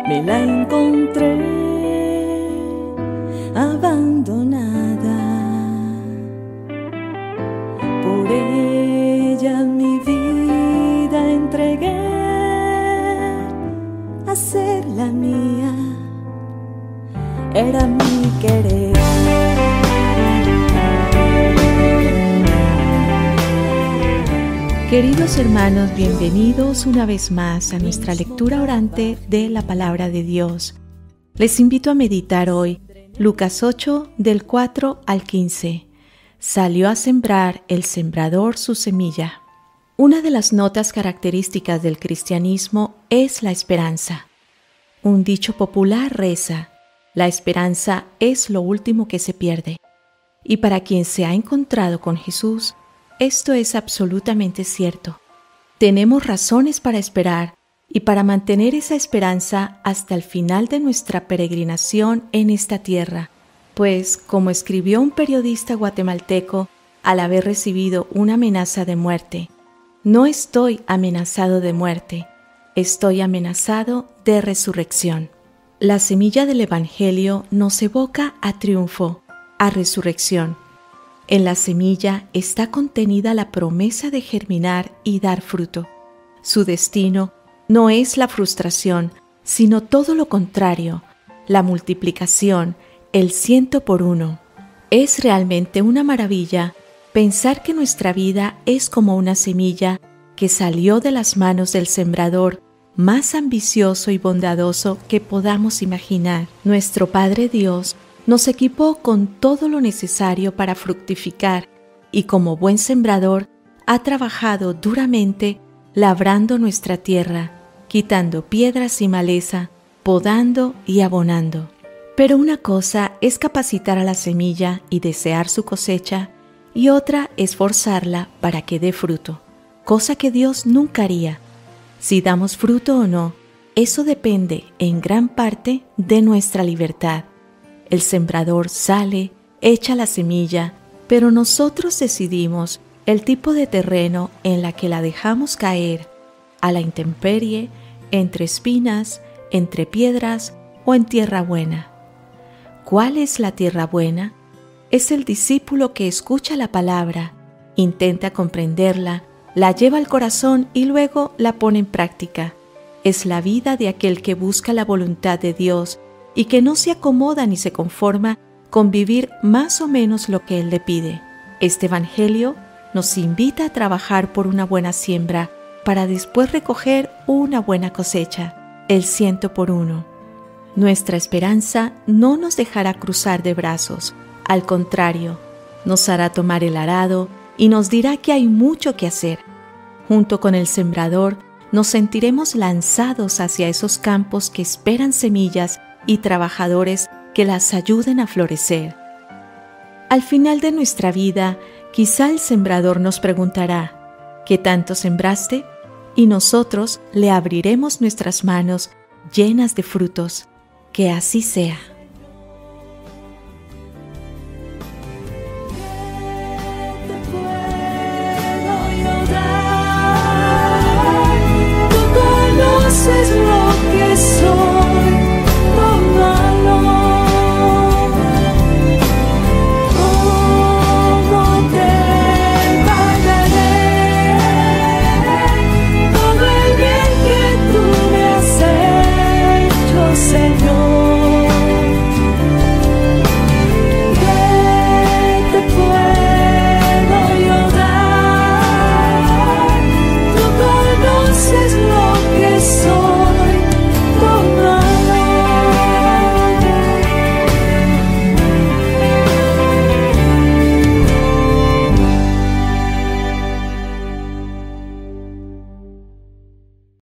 me la encontré abandonada. Por ella mi vida entregué a hacerla mía, era mi querer. Queridos hermanos, bienvenidos una vez más a nuestra lectura orante de la Palabra de Dios. Les invito a meditar hoy Lucas 8, del 4 al 15. Salió a sembrar el sembrador su semilla. Una de las notas características del cristianismo es la esperanza. Un dicho popular reza: la esperanza es lo último que se pierde. Y para quien se ha encontrado con Jesús, esto es absolutamente cierto. Tenemos razones para esperar y para mantener esa esperanza hasta el final de nuestra peregrinación en esta tierra, pues, como escribió un periodista guatemalteco al haber recibido una amenaza de muerte, no estoy amenazado de muerte, estoy amenazado de resurrección. La semilla del Evangelio nos evoca a triunfo, a resurrección. En la semilla está contenida la promesa de germinar y dar fruto. Su destino no es la frustración, sino todo lo contrario, la multiplicación, el 100 por 1. Es realmente una maravilla pensar que nuestra vida es como una semilla que salió de las manos del sembrador más ambicioso y bondadoso que podamos imaginar. Nuestro Padre Dios nos equipó con todo lo necesario para fructificar y como buen sembrador ha trabajado duramente labrando nuestra tierra, quitando piedras y maleza, podando y abonando. Pero una cosa es capacitar a la semilla y desear su cosecha, y otra es forzarla para que dé fruto, cosa que Dios nunca haría. Si damos fruto o no, eso depende en gran parte de nuestra libertad. El sembrador sale, echa la semilla, pero nosotros decidimos el tipo de terreno en la que la dejamos caer, a la intemperie, entre espinas, entre piedras o en tierra buena. ¿Cuál es la tierra buena? Es el discípulo que escucha la palabra, intenta comprenderla, la lleva al corazón y luego la pone en práctica. Es la vida de aquel que busca la voluntad de Dios y que no se acomoda ni se conforma con vivir más o menos lo que Él le pide. Este Evangelio nos invita a trabajar por una buena siembra para después recoger una buena cosecha, el 100 por 1. Nuestra esperanza no nos dejará cruzar de brazos, al contrario, nos hará tomar el arado y nos dirá que hay mucho que hacer. Junto con el sembrador, nos sentiremos lanzados hacia esos campos que esperan semillas y trabajadores que las ayuden a florecer. Al final de nuestra vida, quizá el sembrador nos preguntará: ¿qué tanto sembraste? Y nosotros le abriremos nuestras manos llenas de frutos. Que así sea.